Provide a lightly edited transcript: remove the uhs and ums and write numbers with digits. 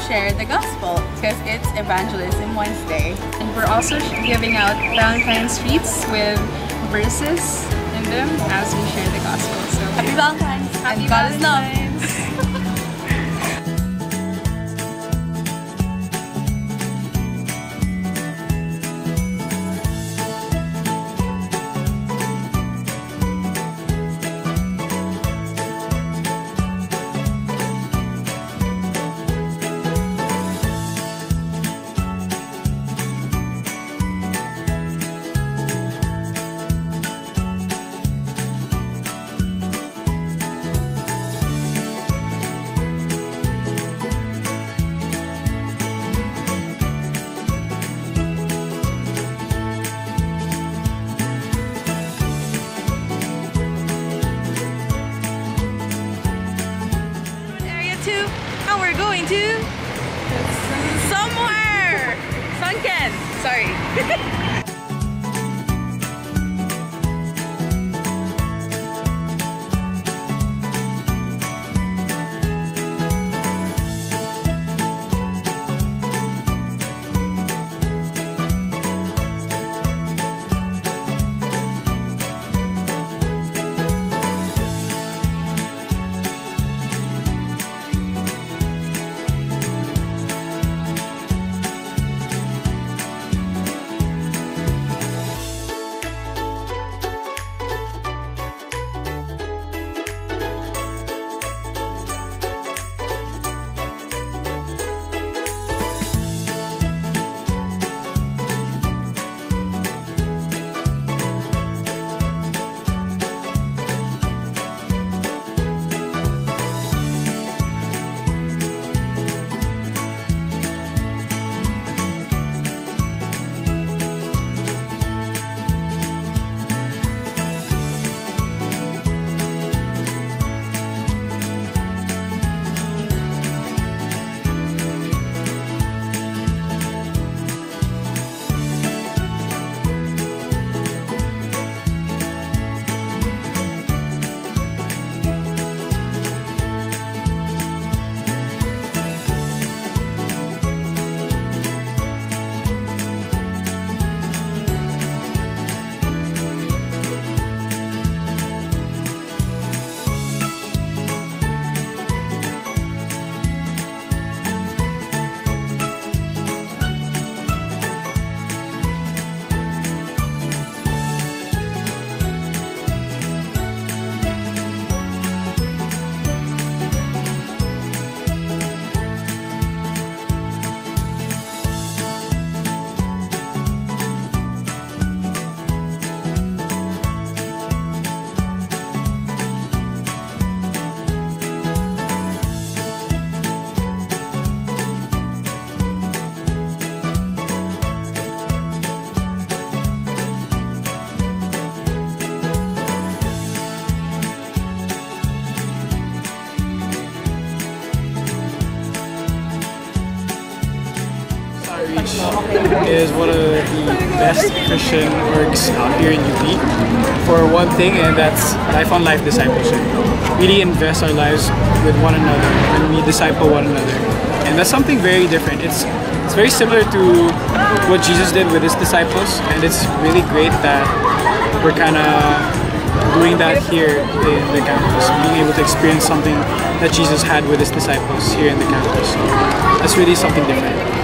share the gospel because it's Evangelism Wednesday. And we're also giving out Valentine's treats with verses in them as we share the gospel. So Happy Valentine's! Happy God is love! Valentine's! And we're going to somewhere! Sunken! Sorry. Is one of the best Christian orgs out here in UP for one thing, and that's Life on Life discipleship. Really invest our lives with one another and we disciple one another, and that's something very different. It's very similar to what Jesus did with his disciples, and it's really great that we're kind of doing that here in the campus, being able to experience something that Jesus had with his disciples here in the campus. So that's really something different.